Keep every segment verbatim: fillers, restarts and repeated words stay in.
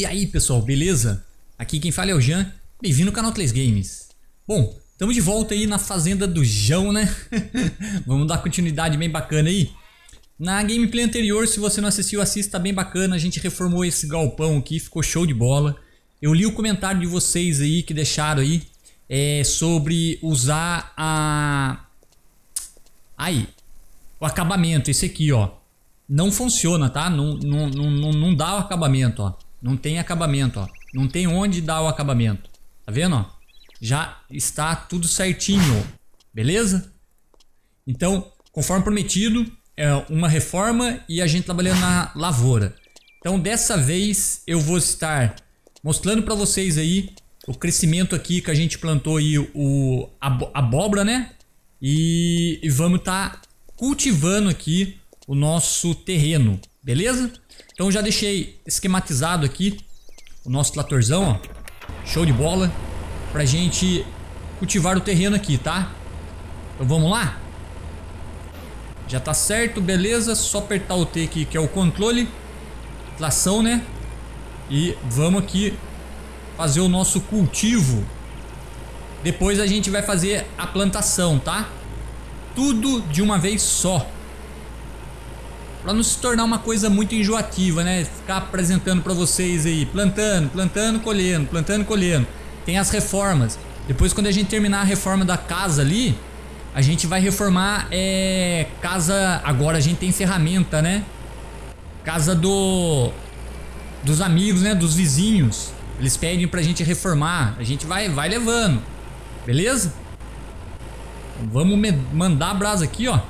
E aí pessoal, beleza? Aqui quem fala é o Jean, bem-vindo ao canal três Games. Bom, estamos de volta aí na fazenda do João, né? Vamos dar continuidade bem bacana aí. Na gameplay anterior, se você não assistiu, assista, tá bem bacana. A gente reformou esse galpão aqui, ficou show de bola. Eu li o comentário de vocês aí que deixaram aí é, sobre usar a... Aí, o acabamento, esse aqui ó. Não funciona, tá? Não, não, não, não dá o acabamento, ó. Não tem acabamento, ó. Não tem onde dar o acabamento. Tá vendo, ó? Já está tudo certinho, beleza? Então, conforme prometido, é uma reforma e a gente trabalhando na lavoura. Então, dessa vez eu vou estar mostrando para vocês aí o crescimento aqui que a gente plantou aí, o a abóbora, né? E, e vamos estar tá cultivando aqui o nosso terreno, beleza? Então já deixei esquematizado aqui o nosso tratorzão, ó, show de bola, pra gente cultivar o terreno aqui, tá? Então vamos lá? Já tá certo, beleza? Só apertar o T aqui que é o controle, tração, né? E vamos aqui fazer o nosso cultivo. Depois a gente vai fazer a plantação, tá? Tudo de uma vez só. Para não se tornar uma coisa muito enjoativa, né? Ficar apresentando para vocês aí, plantando, plantando, colhendo, plantando, colhendo. Tem as reformas. Depois, quando a gente terminar a reforma da casa ali, a gente vai reformar é, casa. Agora a gente tem ferramenta, né? Casa do dos amigos, né? Dos vizinhos. Eles pedem pra gente reformar. A gente vai, vai levando. Beleza? Então, vamos mandar a brasa aqui, ó.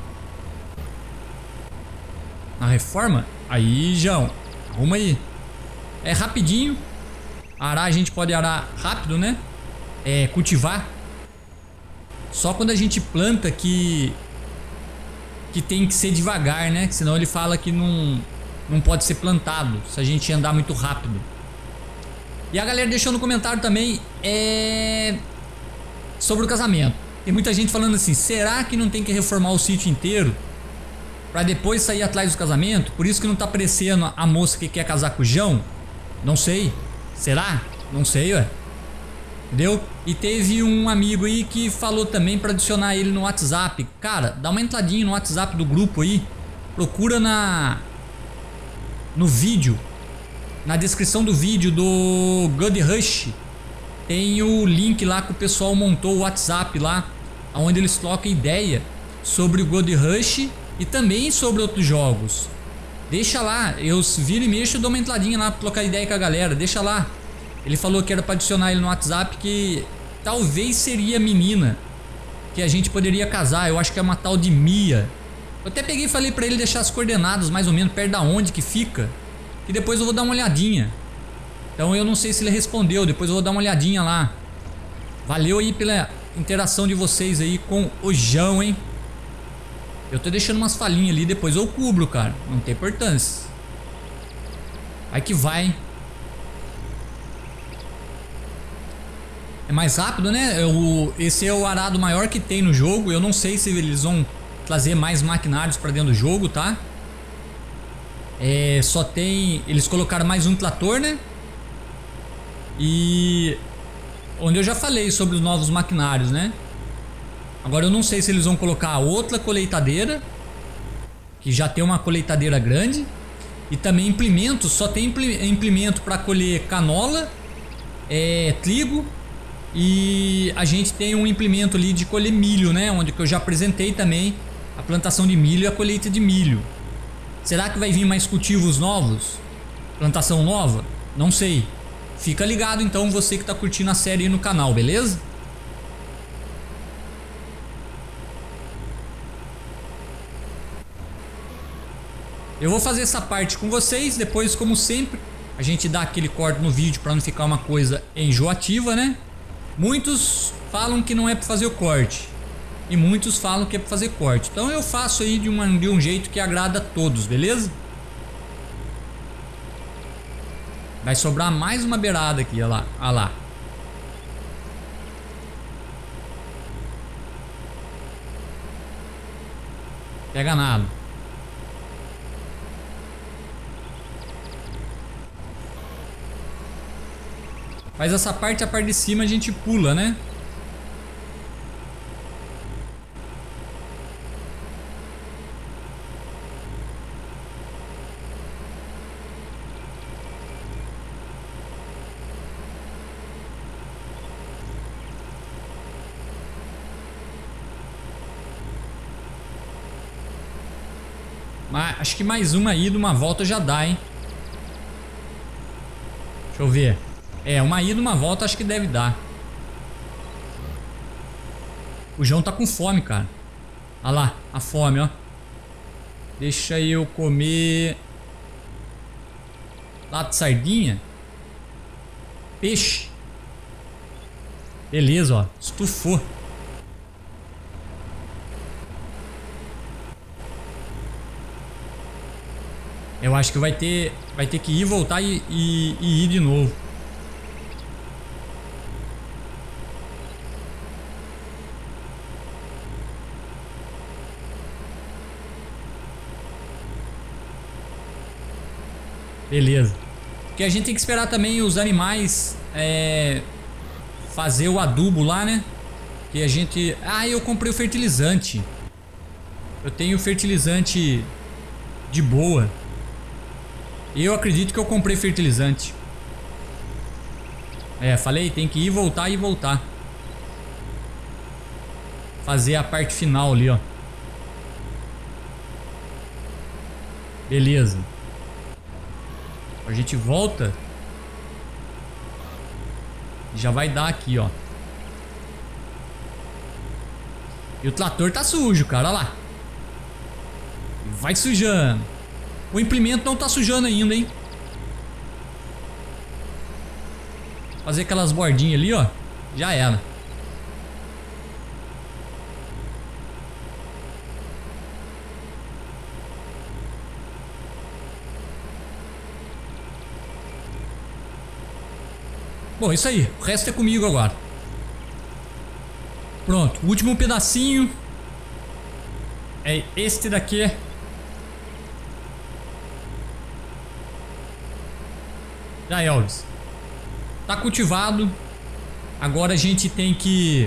A reforma, aí João, arruma aí. É rapidinho. Arar a gente pode arar rápido, né? É cultivar. Só quando a gente planta que que tem que ser devagar, né? Senão ele fala que não não pode ser plantado se a gente andar muito rápido. E a galera deixou no comentário também é sobre o casamento. Tem muita gente falando assim: será que não tem que reformar o sítio inteiro pra depois sair atrás do casamento? Por isso que não tá aparecendo a moça que quer casar com o João? Não sei. Será? Não sei, ué. Entendeu? E teve um amigo aí que falou também pra adicionar ele no WhatsApp. Cara, dá uma entradinha no WhatsApp do grupo aí. Procura na... no vídeo. Na descrição do vídeo do God Rush. Tem o link lá que o pessoal montou o WhatsApp lá. Onde eles trocam ideia sobre o God Rush e também sobre outros jogos. Deixa lá, eu viro e mexo, dou uma entradinha lá pra trocar ideia com a galera. Deixa lá. Ele falou que era pra adicionar ele no WhatsApp, que talvez seria menina que a gente poderia casar. Eu acho que é uma tal de Mia. Eu até peguei e falei pra ele deixar as coordenadas mais ou menos perto da onde que fica, que depois eu vou dar uma olhadinha. Então eu não sei se ele respondeu, depois eu vou dar uma olhadinha lá. Valeu aí pela interação de vocês aí com o João, hein? Eu tô deixando umas falhinhas ali, depois eu cubro, cara. Não tem importância. Aí que vai. É mais rápido, né? Eu, esse é o arado maior que tem no jogo. Eu não sei se eles vão trazer mais maquinários pra dentro do jogo, tá? É, só tem... Eles colocaram mais um trator, né? E... onde eu já falei sobre os novos maquinários, né? Agora eu não sei se eles vão colocar outra colheitadeira, que já tem uma colheitadeira grande. E também implementos, só tem implemento para colher canola, é, trigo. E a gente tem um implemento ali de colher milho, né? Onde que eu já apresentei também a plantação de milho e a colheita de milho. Será que vai vir mais cultivos novos? Plantação nova? Não sei. Fica ligado então, você que está curtindo a série aí no canal, beleza? Eu vou fazer essa parte com vocês, depois como sempre a gente dá aquele corte no vídeo para não ficar uma coisa enjoativa, né? Muitos falam que não é para fazer o corte e muitos falam que é para fazer corte. Então eu faço aí de, uma, de um jeito que agrada a todos, beleza? Vai sobrar mais uma beirada aqui, olha lá, olha lá. Pega nada. Faz essa parte, a parte de cima a gente pula, né? Mas acho que mais uma ida, uma volta já dá, hein? Deixa eu ver. É, uma ida, uma volta acho que deve dar. O João tá com fome, cara. Olha lá, a fome, ó. Deixa eu comer... Lata de sardinha. Peixe. Beleza, ó. Estufou. Eu acho que vai ter, vai ter que ir, voltar e, e, e ir de novo. Beleza. Porque a gente tem que esperar também os animais é, fazer o adubo lá, né? Que a gente... Ah, eu comprei o fertilizante. Eu tenho fertilizante de boa. Eu acredito que eu comprei fertilizante. É, falei, tem que ir, voltar e voltar. Fazer a parte final ali, ó. Beleza. A gente volta. Já vai dar aqui, ó. E o trator tá sujo, cara, olha lá. Vai sujando. O implemento não tá sujando ainda, hein? Fazer aquelas bordinhas ali, ó. Já era. Bom, isso aí. O resto é comigo agora. Pronto. O último pedacinho é este daqui. Já, Elvis. Tá cultivado. Agora a gente tem que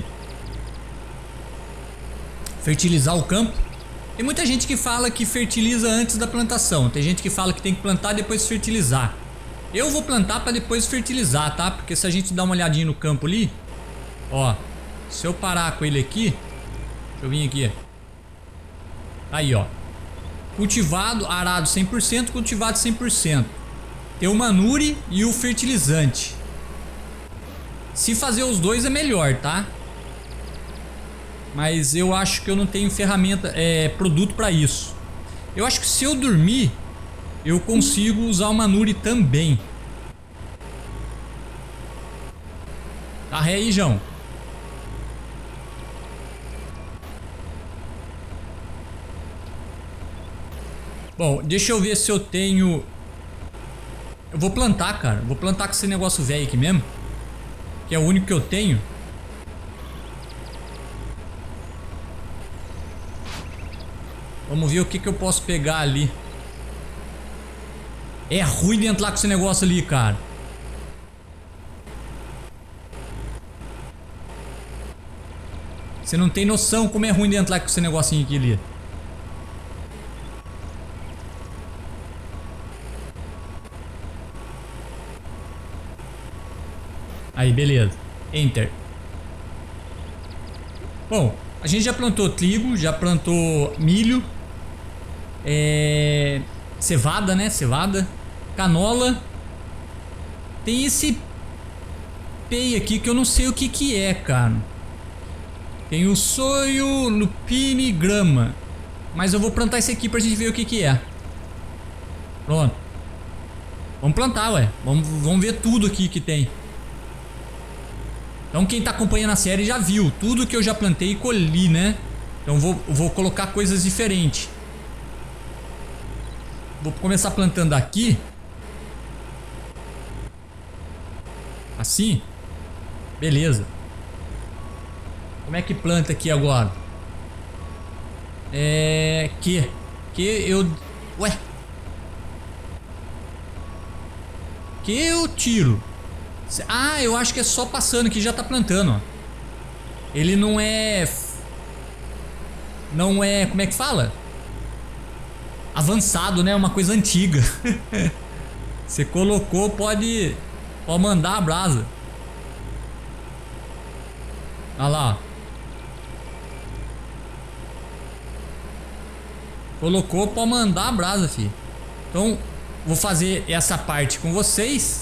fertilizar o campo. Tem muita gente que fala que fertiliza antes da plantação. Tem gente que fala que tem que plantar e depois fertilizar. Eu vou plantar para depois fertilizar, tá? Porque se a gente dá uma olhadinha no campo ali, ó, se eu parar com ele aqui, deixa eu vir aqui. Aí, ó. Cultivado, arado cem por cento, cultivado cem por cento. Tem o manure e o fertilizante. Se fazer os dois é melhor, tá? Mas eu acho que eu não tenho ferramenta, é, produto pra isso. Eu acho que se eu dormir, eu consigo usar o manure também. Tá ré aí, João. Bom, deixa eu ver se eu tenho... Eu vou plantar, cara. Vou plantar com esse negócio velho aqui mesmo. Que é o único que eu tenho. Vamos ver o que que eu posso pegar ali. É ruim de entrar com esse negócio ali, cara. Você não tem noção como é ruim de entrar com esse negocinho aqui ali. Aí, beleza. Enter. Bom, a gente já plantou trigo, já plantou milho. É... Cevada, né? Cevada. Canola. Tem esse pei aqui que eu não sei o que que é, cara. Tem o soio, lupine, grama. Mas eu vou plantar esse aqui pra gente ver o que que é. Pronto. Vamos plantar, ué. Vamos, vamos ver tudo aqui que tem. Então quem tá acompanhando a série já viu tudo que eu já plantei e colhi, né? Então vou, vou colocar coisas diferentes. Vou começar plantando aqui. Assim. Beleza. Como é que planta aqui agora? É... Que? Que eu... Ué? Que eu tiro. Ah, eu acho que é só passando que já tá plantando, ó. Ele não é... Não é... Como é que fala? Avançado, né? Uma coisa antiga. Você colocou, pode... Pode mandar a brasa. Olha lá. Colocou, pode mandar a brasa, filho. Então, vou fazer essa parte com vocês.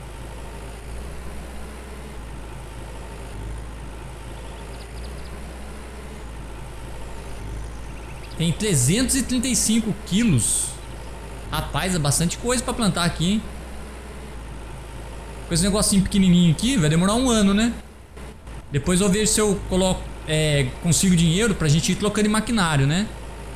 Tem trezentos e trinta e cinco quilos. Rapaz, é bastante coisa pra plantar aqui, hein? Com esse negocinho pequenininho aqui, vai demorar um ano, né? Depois eu vejo se eu coloco, é, consigo dinheiro pra gente ir trocando em maquinário, né?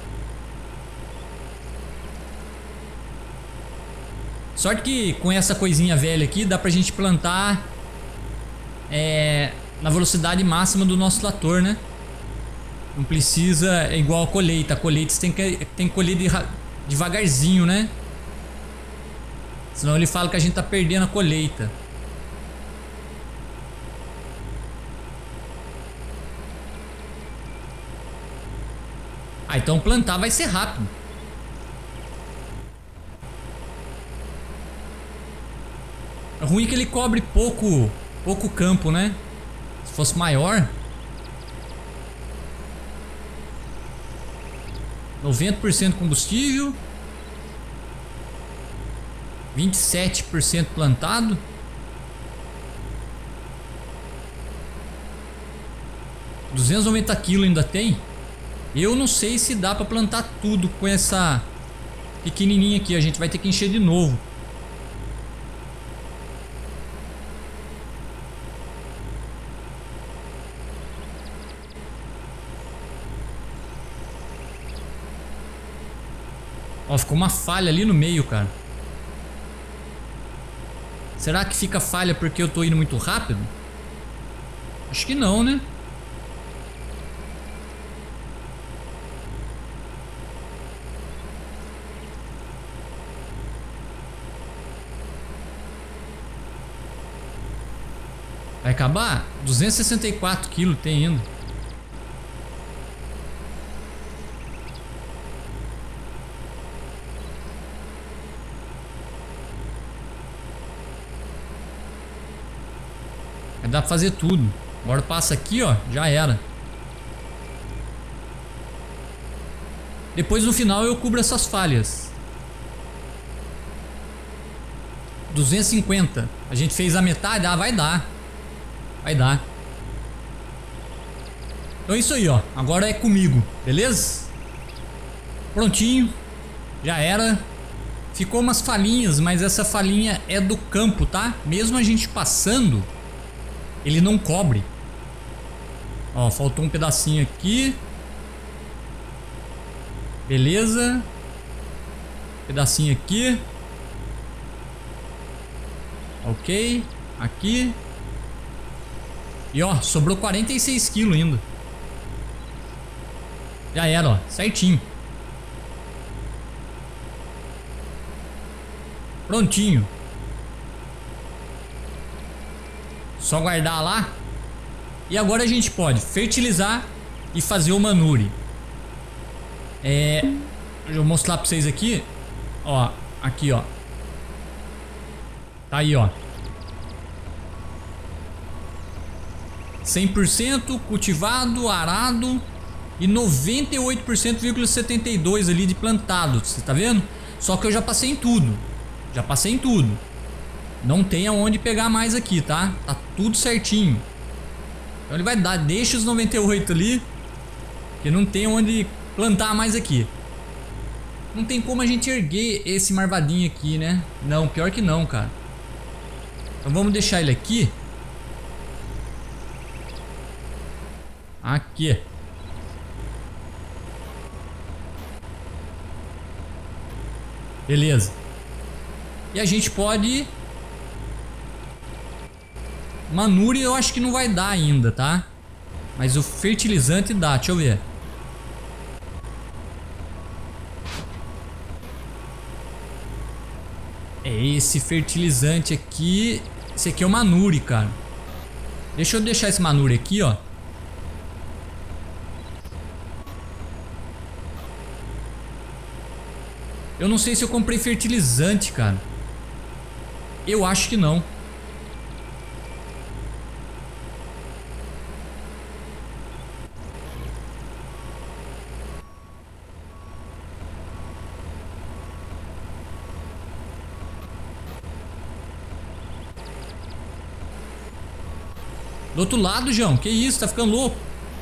Sorte que com essa coisinha velha aqui dá pra gente plantar é, na velocidade máxima do nosso trator, né? Não precisa, é igual a colheita. A colheita você tem que, tem que colher de, devagarzinho, né? Senão ele fala que a gente tá perdendo a colheita. Ah, então plantar vai ser rápido. É ruim que ele cobre pouco, pouco campo, né? Se fosse maior... noventa por cento combustível, vinte e sete por cento plantado, duzentos e noventa quilos ainda tem. Eu não sei se dá para plantar tudo com essa pequenininha aqui. A gente vai ter que encher de novo. Ó, ficou uma falha ali no meio, cara. Será que fica falha porque eu tô indo muito rápido? Acho que não, né? Vai acabar? duzentos e sessenta e quatro quilos tem ainda. Dá pra fazer tudo. Agora passa aqui, ó, já era. Depois no final eu cubro essas falhas. duzentos e cinquenta. A gente fez a metade, ah, vai dar. Vai dar. Então é isso aí, ó. Agora é comigo, beleza? Prontinho. Já era. Ficou umas falhinhas, mas essa falhinha é do campo, tá? Mesmo a gente passando, ele não cobre. Ó, faltou um pedacinho aqui. Beleza. Pedacinho aqui. Ok. Aqui. E ó, sobrou quarenta e seis quilos ainda. Já era, ó. Certinho. Prontinho. Só guardar lá. E agora a gente pode fertilizar e fazer o manure. É, eu vou mostrar pra vocês aqui. Ó, aqui ó. Tá aí ó. cem por cento cultivado, arado. E noventa e oito por cento vírgula setenta e dois ali de plantado. Você tá vendo? Só que eu já passei em tudo. Já passei em tudo. Não tem aonde pegar mais aqui, tá? Tá tudo certinho. Então ele vai dar, deixa os noventa e oito ali, que não tem onde plantar mais aqui. Não tem como a gente erguer esse marvadinho aqui, né? Não, pior que não, cara. Então vamos deixar ele aqui. Aqui. Beleza. E a gente pode... Manure eu acho que não vai dar ainda, tá? Mas o fertilizante dá, deixa eu ver. É esse fertilizante aqui. Esse aqui é o Manure, cara. Deixa eu deixar esse Manure aqui, ó. Eu não sei se eu comprei fertilizante, cara. Eu acho que não. Do outro lado, João. Que isso? Tá ficando louco?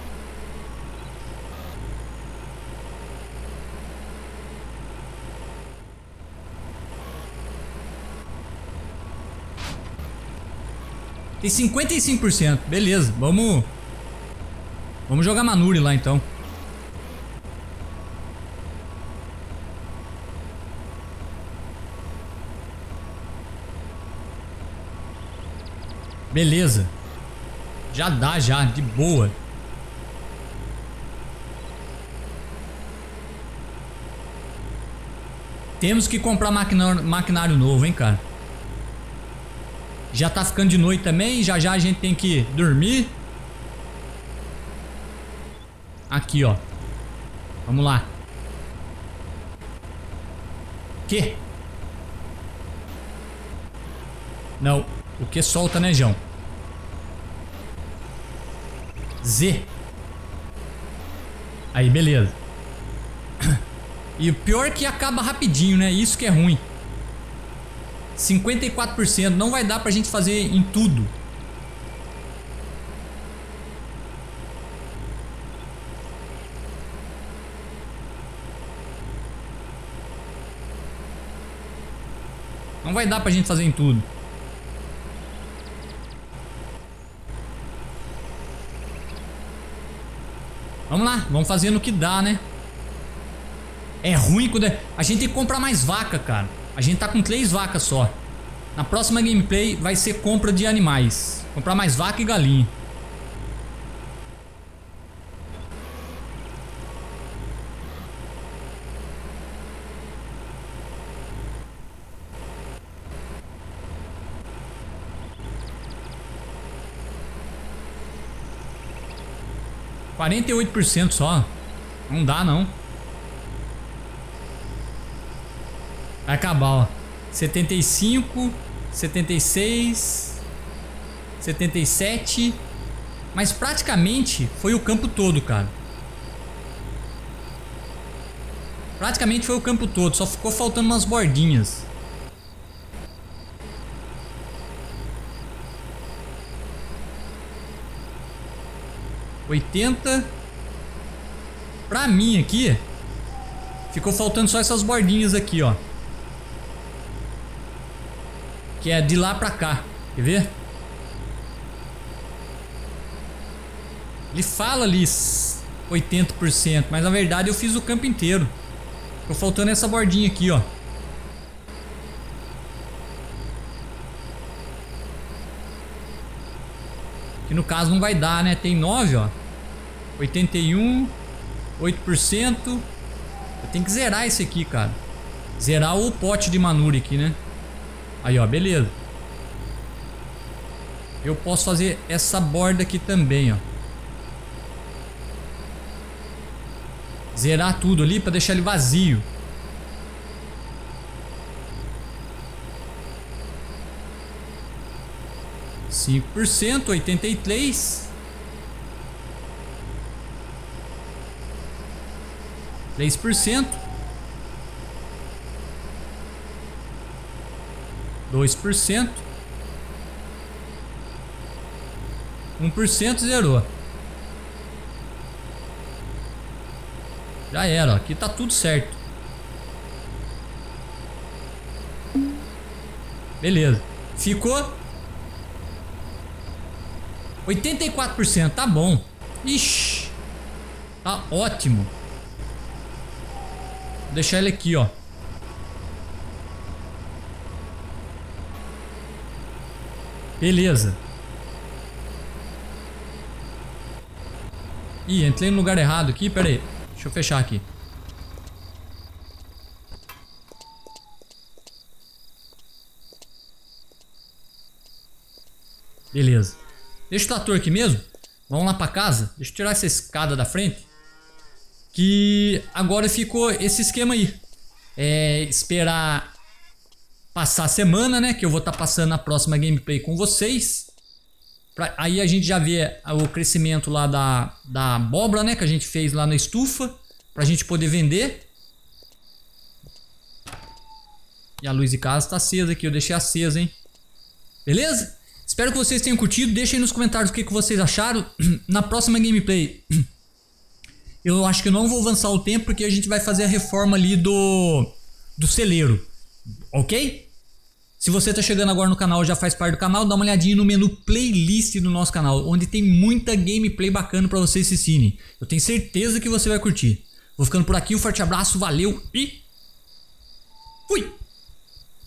Tem cinquenta e cinco por cento. Beleza, vamos... Vamos jogar Manure lá, então. Beleza. Já dá, já. De boa. Temos que comprar maquinário, maquinário novo, hein, cara. Já tá ficando de noite também. Já já a gente tem que dormir. Aqui, ó. Vamos lá. Que? Não. O que solta, né, João? Z. Aí, beleza. E o pior é que acaba rapidinho, né? Isso que é ruim. cinquenta e quatro por cento. Não vai dar pra gente fazer em tudo. Não vai dar pra gente fazer em tudo. Vamos lá, vamos fazendo o que dá, né? É ruim quando é... A gente tem que comprar mais vaca, cara. A gente tá com três vacas só. Na próxima gameplay vai ser compra de animais. Comprar mais vaca e galinha. quarenta e oito por cento só. Não dá, não. Vai acabar, ó. setenta e cinco, setenta e seis, setenta e sete. Mas praticamente foi o campo todo, cara. Praticamente foi o campo todo. Só ficou faltando umas bordinhas. oitenta. Pra mim aqui ficou faltando só essas bordinhas aqui, ó. Que é de lá pra cá. Quer ver? Ele fala ali oitenta por cento, mas na verdade eu fiz o campo inteiro. Ficou faltando essa bordinha aqui, ó. Que no caso não vai dar, né? Tem nove, ó. oitenta e um, oito por cento. Eu tenho que zerar esse aqui, cara. Zerar o pote de Manure aqui, né? Aí, ó, beleza. Eu posso fazer essa borda aqui também, ó. Zerar tudo ali pra deixar ele vazio. cinco por cento, oitenta e três. três por cento. dois por cento. um por cento zerou. Já era, ó. Aqui tá tudo certo. Beleza. Ficou oitenta e quatro por cento, tá bom. Ixi. Tá ótimo. Vou deixar ele aqui, ó. Beleza. Ih, entrei no lugar errado aqui, pera aí. Deixa eu fechar aqui. Beleza. Deixa o trator aqui mesmo. Vamos lá pra casa. Deixa eu tirar essa escada da frente. Que agora ficou esse esquema aí. É esperar passar a semana, né? Que eu vou estar tá passando a próxima gameplay com vocês. Pra, aí a gente já vê o crescimento lá da, da abóbora, né? Que a gente fez lá na estufa. Pra gente poder vender. E a luz de casa tá acesa aqui. Eu deixei acesa, hein? Beleza? Espero que vocês tenham curtido. Deixem aí nos comentários o que, que vocês acharam. Na próxima gameplay, eu acho que eu não vou avançar o tempo, porque a gente vai fazer a reforma ali do, do celeiro. Ok? Se você tá chegando agora no canal, já faz parte do canal, dá uma olhadinha no menu playlist do nosso canal, onde tem muita gameplay bacana pra vocês assistirem. Eu tenho certeza que você vai curtir. Vou ficando por aqui, um forte abraço, valeu e fui!